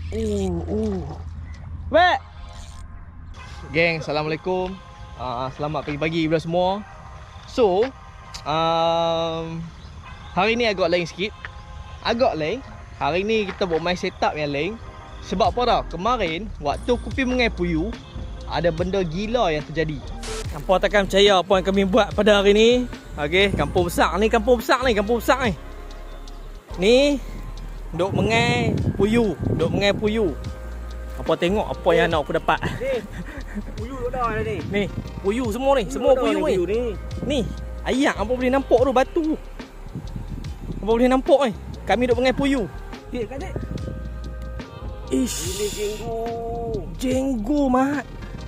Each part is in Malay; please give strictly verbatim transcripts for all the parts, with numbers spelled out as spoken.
Uh, uh. Baik. Geng, Assalamualaikum. Uh, selamat pagi-pagi kepada semua. So, um, hari ni agak lain sikit. Agak lain. Hari ni kita buat main setup yang lain. Sebab apa dah? Kemarin, waktu aku pergi Mengai Puyu, ada benda gila yang terjadi. Kampung takkan percaya apa yang kami buat pada hari ni. Okey, kampung besar ni, kampung besar ni, kampung besar ni. Ni duk Mengai Puyu, duk Mengai Puyu. Apa tengok apa yang anak aku dapat. Ni, puyu duk dah ni. Ni, puyu semua ni, semua puyu ni. ni. Ni, ayak apa boleh nampak tu batu. Apa boleh nampak ni? Kami duk Mengai Puyu. Dik, kat dik. Ish. Ini jenggu. Jenggu, mak.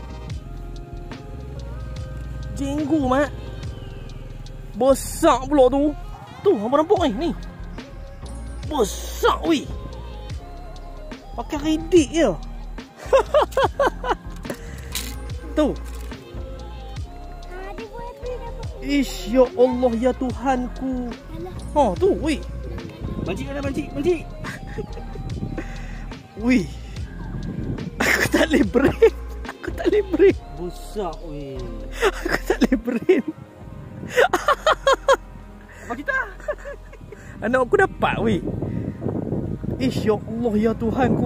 Jenggu, mak. Besar pula tu. Tu, apa nampak ni? Ni. Besar, weh. Pakai ridik je. Tu. Ish, ya Allah, ya Tuhanku. Ha, tu, weh. Mancik ada mancik, mancik. Weh. Aku tak boleh brain. Aku tak boleh brain. Besar weh. Aku tak boleh brain. Apa kita? Anak aku dapat, weh. Ish, ya Allah, ya Tuhanku.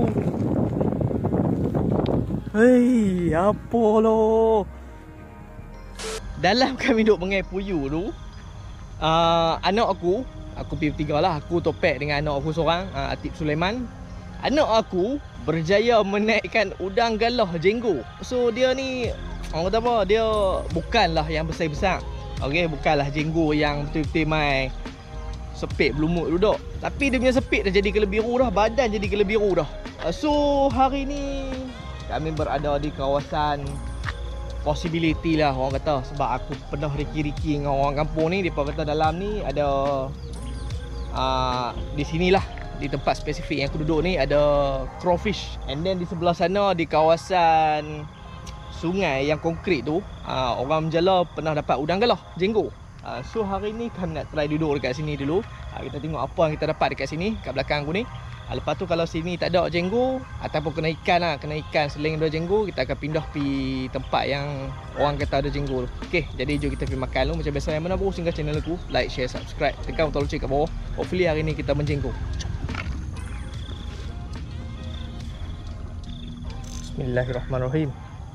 Hei, apa lo? Dalam kami duk Mengai Puyu tu, uh, anak aku, aku pergi bertiga lah. Aku, Topek dengan anak aku seorang, uh, Atik Sulaiman. Anak aku berjaya menaikkan udang galah jenggu. So dia ni, orang kata apa, dia bukanlah yang besar-besar. Okay, bukanlah jenggu yang betul-betul mai sepit berlumut duduk. Tapi dia punya sepit dah jadi kele biru dah. Badan jadi kele biru dah. So hari ni kami berada di kawasan possibility lah orang kata. Sebab aku pernah riki-riki dengan orang kampung ni. Mereka kata dalam ni ada uh, di sinilah, di tempat spesifik yang aku duduk ni ada crawfish. And then di sebelah sana, di kawasan sungai yang konkret tu, uh, orang menjala pernah dapat udang galah jenggu. Uh, so hari ni kami nak try duduk dekat sini dulu. uh, Kita tengok apa yang kita dapat dekat sini, kat belakang aku ni. uh, Lepas tu kalau sini tak ada jenggu ataupun kena ikan lah, kena ikan selain ada jenggu, kita akan pindah pergi tempat yang orang kata ada jenggu tu. Okay, jadi jom kita pergi makan dulu. Macam biasa, yang mana baru singgah channel aku, like, share, subscribe, tekan butang lonceng kat bawah. Hopefully hari ni kita menjenggu. Bismillahirrahmanirrahim.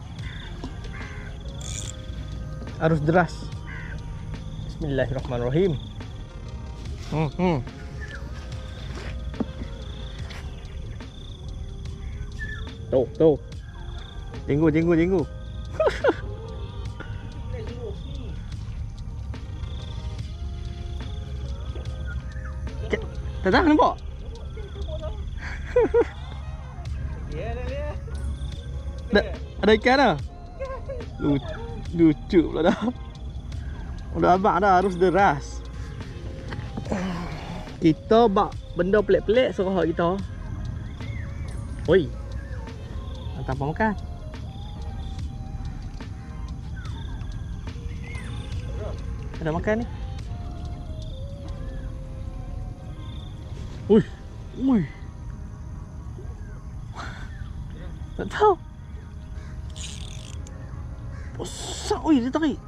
Arus deras. Bismillahirrahmanirrahim. Hmm, hmm. Tuh, tuh. Jenggu, jenggu, jenggu. Tak tahu nampak? Ya, dah dia. Ada, ada ikan dah? Lucu, lucu pula dah. Udah abang dah, harus deras. Kita bak benda pelik-pelik suruh kita. Oi. Hantar apa makan? Ada makan ni. Ui. Ui. Tak tahu. Besar, oi, dia tarik.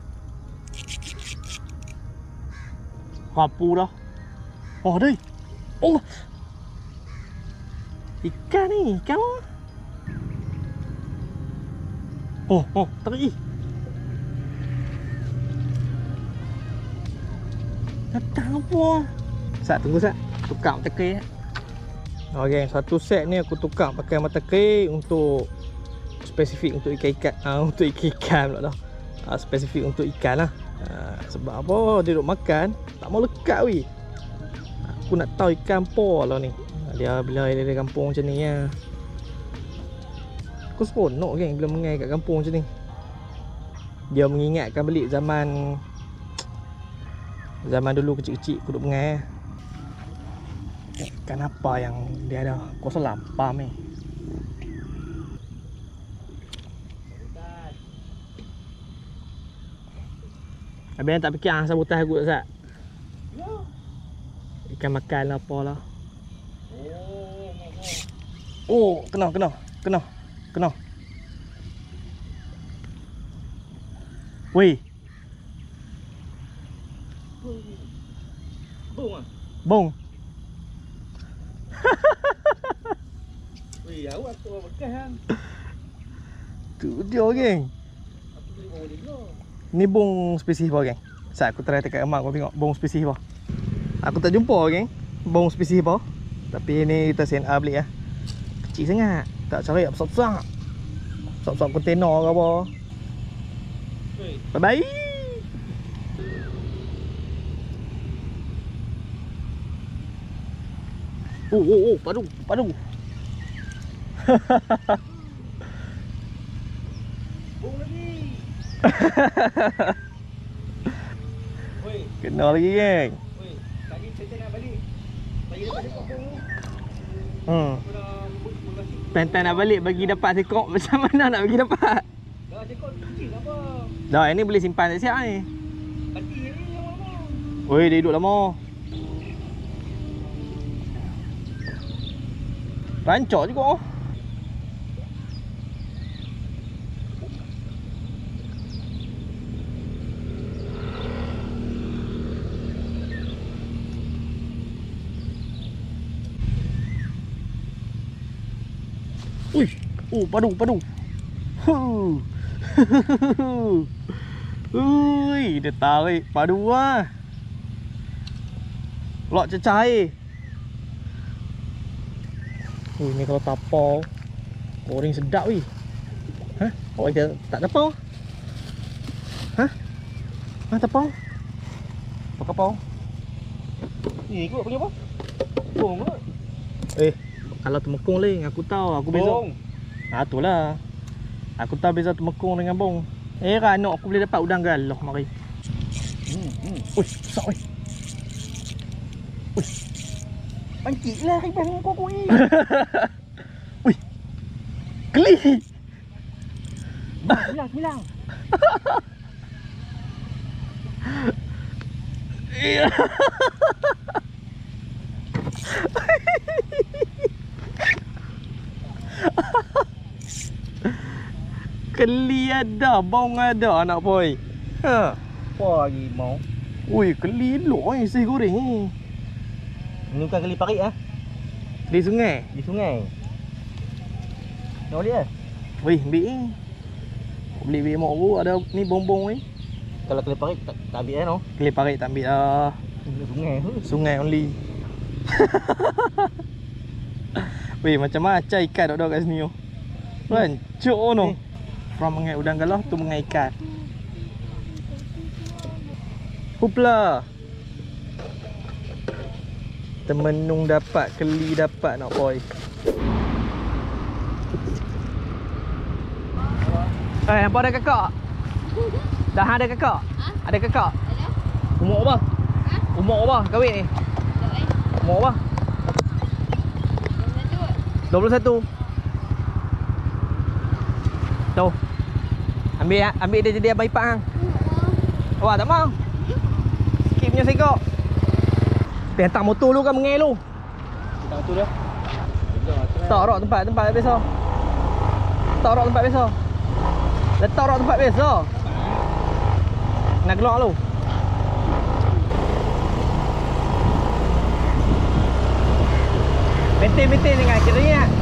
Kapu dah. Oh, deh. Allah. Ikan ni, ikan. Oh, oh, tarik. Datang apa? Sat, tunggu sat. Tukar mata kering. Okay, satu set ni aku tukar pakai mata kering untuk spesifik untuk ikan-ikan. Uh, untuk ikan-ikan pula dah. Uh, spesifik untuk ikan lah. Uh, sebab apa? Dia duk makan tak mau lekat weh. Aku nak tahu ikan apa lah ni. Dia bila dia dari kampung macam ni ya. Aku seronok kan bila mengai kat kampung macam ni. Dia mengingatkan balik zaman Zaman dulu kecil-kecil aku duk mengai. Ikan apa yang dia ada? Kau selampam ni. Abang tak fikir ah sabutan aku tak? Ikan makan lah apa lah. Oh, kena, kena, kena, kena. Weh, Bung ah. bong. Weh, awak tu bekas kan. Tu dia geng. Aku beli bawah dia dulu. Ni bong spesies apa geng? Sat aku try dekat emak aku tengok bong spesies apa. Aku tak jumpa geng bong spesies apa. Tapi ni kita sen A beli lah. Kecil sangat. Tak cari besar-besar. Besar-besar kontainer ke apa. Weh, Bye bye. Oh oh oh, padu, padu. bung lagi. Weh, Kena lagi geng. weh, tadi saya nak balik. Bagi dapat sekok bung tu. Hmm. Aku dah bung basi. Tantan nak balik bagi dapat sekok. Macam mana nak bagi dapat? Dah sekok kecil apa? Dah, ini boleh simpan tak siap ni. Mati ni yang lama. Oi, dia duduk lama. Rancak juga oh. Ui, oh padu, padu. Huh. Ui, dia tarik padu lah. Lok cecah air. Ui, ni kalau tapau goreng sedap weh. Hah? Awak kita tak tapau? Hah? Hah tapau? Apa kapau? Ni kot punya apa? Bung kot. Eh, kalau temekung leh, aku tahu, aku beza. Bung. Ah, itulah. Aku tahu beza temekung dengan bong. Eh, anak aku boleh dapat udang galah mari. Hmm, hmm. Ui, besar weh. Ui. Pancik lah kaipan dengan kau kau ni. Ui. Geli. Bilang, bilang. Keli ada, bong ada anak boy. Ha. Apa lagi mau? Ui, keli elok ni sih goreng ni. Ini bukan keli parit ah. Di sungai. Di sungai. Tengok dia. Weh, ambil ni. Beli beli mak aku ada ni bong-bong ni. Kalau keli parit tak, tak ambil kan no. Keli parit tak ambil lah. Di sungai tu. Sungai only. Weh, macam-macam ikan dok-dok kat sini oh. Rancuk no. From mengai udang galah tu mengai ikan. Hupla. Temenung dapat, keli dapat nak boy. Eh, hampa ada kakak? Dah ada kakak? Ha? Ada kakak? Ada? Umur apa? Ha? Umur apa kahwin ni? Tak baik. Umur apa? dua puluh satu. dua puluh satu. Tu. Ambil ambil dia jadi abang ipar hang. Awak tak mau? Sikit punya sekok. Pergi hantar motor lu kan mengel lu. Tak tu dah. Tak rok tempat tempat biasa. Tak rok tempat biasa. Letak rok tempat biasa. Nak keluar lu. Maintain-maintain dengan kira ni lah.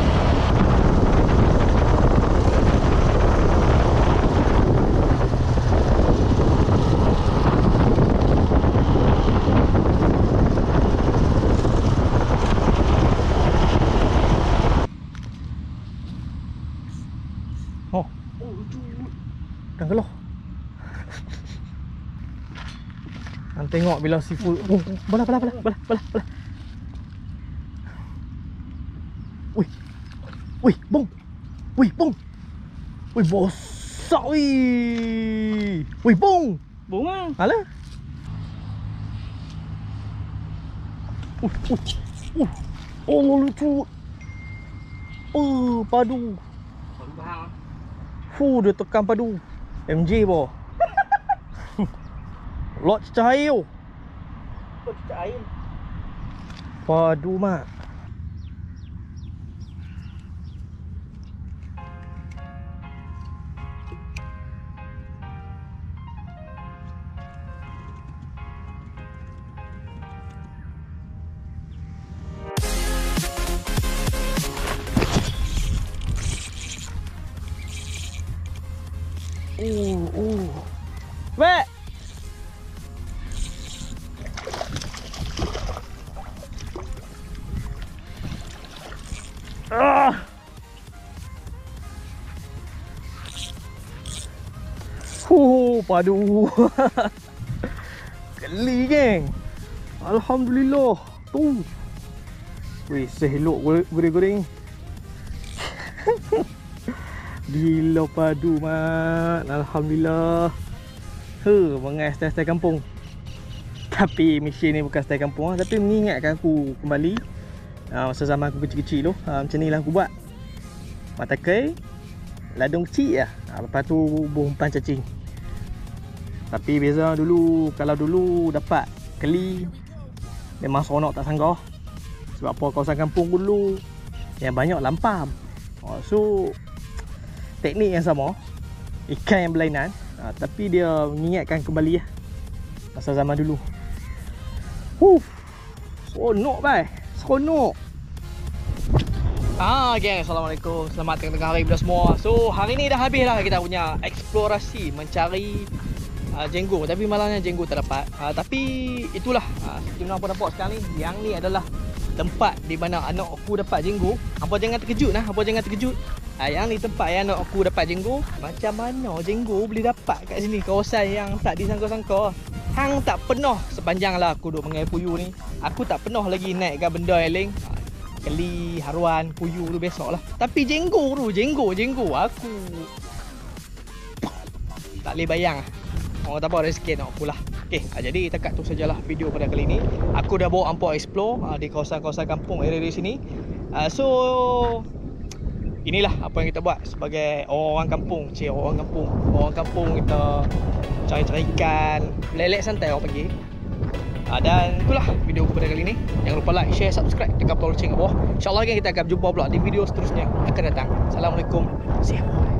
Oh, dah geloh. Hang tengok bila seafood. Oh, belah belah belah belah belah belah. Wih. Wih, bong. Wih, bong. Wih, bosak wih. Wih, bong. Bung ah. Alah. Uh, uh, uh. Oh, lucu. Oh, padu. Baru faham. Fuh, dia tekan padu. M J boh. Lot cahaya. Kau cicak air. Padu mak. Oh, padu. Geli, geng. Alhamdulillah. Tu. Weh, sehelok goreng-goreng. Gila padu, Mat. Alhamdulillah. He, mengai style-style kampung. Tapi mesin ni bukan style kampung, tapi mengingatkan aku kembali uh, masa zaman aku kecil-kecil tu. uh, Macam ni lah aku buat. Matakai ladung kecil lah, uh, lepas tu buah umpan cacing. Tapi beza dulu, kalau dulu dapat keli memang seronok tak sanggah. Sebab apa, kawasan kampung dulu yang banyak lampam. uh, So teknik yang sama, ikan yang berlainan, uh, tapi dia mengingatkan kembali lah masa zaman dulu. Huh, seronok bai, seronok. Ah, geng, assalamualaikum. Selamat tengah hari kepada semua. So, hari ni dah habis lah kita punya eksplorasi mencari uh, jenggo. Tapi malangnya jenggo tak dapat. Uh, tapi itulah, uh, seperti mana apa nampak sekarang ni, yang ni adalah tempat di mana anak aku dapat jenggo. Apa jangan terkejut nah, apa jangan terkejut. Uh, yang ni tempat yang anak aku dapat jenggo. Macam mana jenggo boleh dapat kat sini, kawasan yang tak disangka-sangka. Hang tak pernah sepanjang lah aku duduk mengai puyuh ni, aku tak pernah lagi naikkan benda yang lain. Keli, haruan, puyuh tu besok lah. Tapi jenggo tu, jenggo, jenggo aku tak boleh bayang lah. Orang tak apa, rezeki nak aku lah. Okay, jadi takat tu sajalah video pada kali ni. Aku dah bawa hampa explore uh, di kawasan-kawasan kampung area di sini. uh, So inilah apa yang kita buat sebagai orang kampung. Cik, orang kampung. Orang kampung kita cari-cari ikan, lelek santai orang panggil. Ha, dan itulah video aku pada kali ni. Jangan lupa like, share, subscribe, tekan tombol lonceng kat bawah. InsyaAllah kita akan jumpa pula di video seterusnya akan datang. Assalamualaikum. See you.